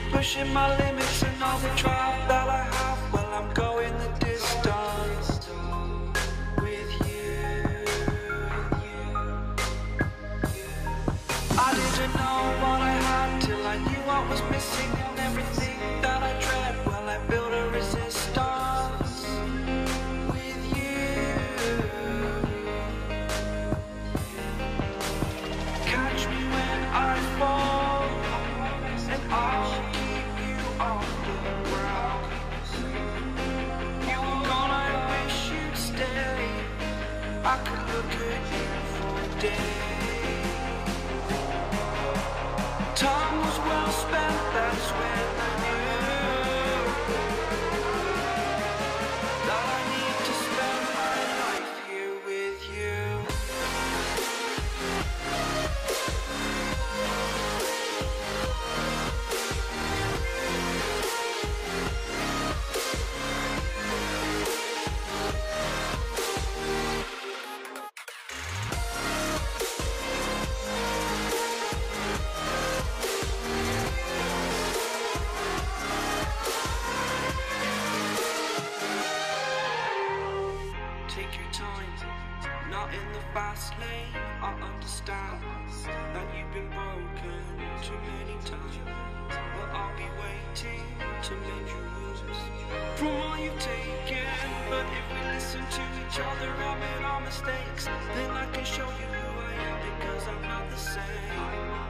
pushing my limits and all the drive that I have. Well, I'm going the distance with you. I didn't know what I had till I knew what was missing, and everything that I dread, well, I built a resistance with you. Catch me when I fall, and I'll keep you on the ground. You were gone, I wish you'd stay. I could look at you for days. Time was well spent, that's when I knew that I need to spend my life here with you. Take your time, not in the fast lane. I understand that you've been broken too many times, but I'll be waiting to mend your wounds from all you've taken. But if we listen to each other, admit our mistakes, then I can show you who I am, because I'm not the same.